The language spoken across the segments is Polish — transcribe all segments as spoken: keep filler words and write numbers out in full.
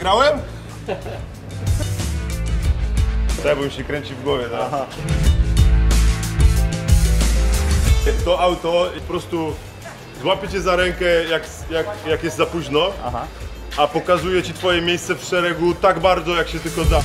Wygrałem? Tak, bo mi się kręci w głowie, tak? To auto po prostu złapie cię za rękę, jak, jak, jak jest za późno, aha, a pokazuje ci twoje miejsce w szeregu tak bardzo, jak się tylko da.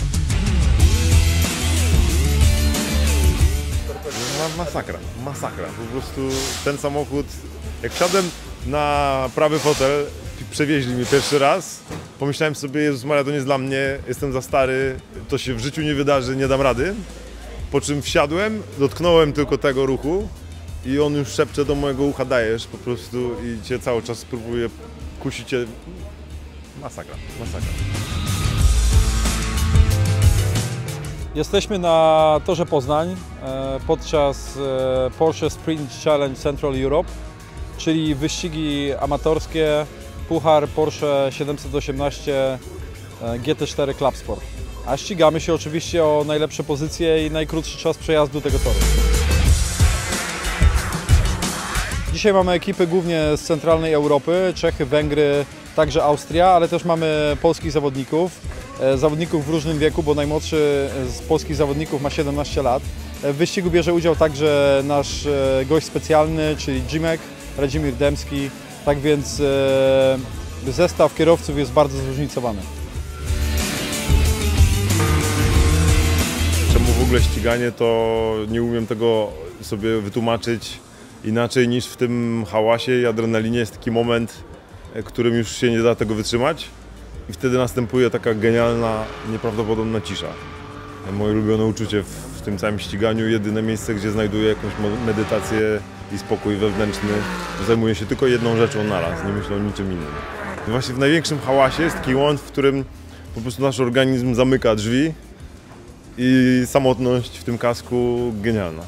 Masakra, masakra. Po prostu ten samochód, jak wsiadłem na prawy fotel, przewieźli mnie pierwszy raz, pomyślałem sobie, Jezus Maria, to nie jest dla mnie, jestem za stary, to się w życiu nie wydarzy, nie dam rady. Po czym wsiadłem, dotknąłem tylko tego ruchu i on już szepcze do mojego ucha, dajesz po prostu i cię cały czas próbuje, kusi cię. Masakra, masakra. Jesteśmy na torze Poznań podczas Porsche Sprint Challenge Central Europe, czyli wyścigi amatorskie, puchar Porsche siedemset osiemnaście G T cztery Club Sport. A ścigamy się oczywiście o najlepsze pozycje i najkrótszy czas przejazdu tego toru. Dzisiaj mamy ekipy głównie z centralnej Europy, Czechy, Węgry, także Austria, ale też mamy polskich zawodników, zawodników w różnym wieku, bo najmłodszy z polskich zawodników ma siedemnaście lat. W wyścigu bierze udział także nasz gość specjalny, czyli Jimek, Radzimir Dębski, tak więc zestaw kierowców jest bardzo zróżnicowany. Czemu w ogóle ściganie, to nie umiem tego sobie wytłumaczyć inaczej niż w tym hałasie i adrenalinie jest taki moment, którym już się nie da tego wytrzymać i wtedy następuje taka genialna, nieprawdopodobna cisza. Moje ulubione uczucie w tym całym ściganiu, jedyne miejsce, gdzie znajduję jakąś medytację i spokój wewnętrzny, zajmuję się tylko jedną rzeczą naraz, nie myślę o niczym innym. I właśnie w największym hałasie jest taki moment, w którym po prostu nasz organizm zamyka drzwi i samotność w tym kasku genialna.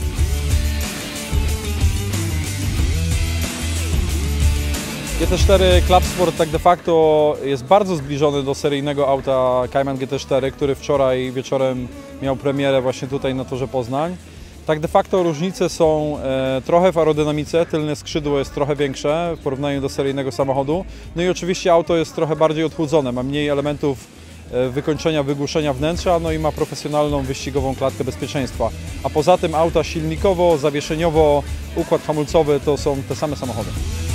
G T cztery Club Sport tak de facto jest bardzo zbliżony do seryjnego auta Cayman G T cztery, który wczoraj wieczorem miał premierę właśnie tutaj na torze Poznań. Tak de facto różnice są e, trochę w aerodynamice, tylne skrzydło jest trochę większe w porównaniu do seryjnego samochodu. No i oczywiście auto jest trochę bardziej odchłodzone, ma mniej elementów e, wykończenia, wygłuszenia wnętrza, no i ma profesjonalną wyścigową klatkę bezpieczeństwa. A poza tym auta silnikowo, zawieszeniowo, układ hamulcowy to są te same samochody.